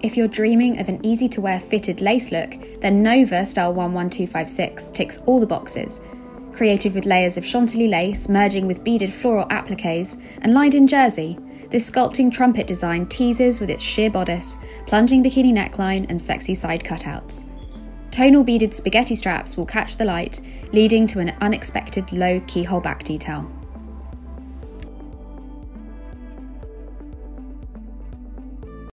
If you're dreaming of an easy-to-wear fitted lace look, then Nova Style 11256 ticks all the boxes. Created with layers of chantilly lace, merging with beaded floral appliques, and lined in jersey, this sculpting trumpet design teases with its sheer bodice, plunging bikini neckline, and sexy side cutouts. Tonal beaded spaghetti straps will catch the light, leading to an unexpected low keyhole back detail.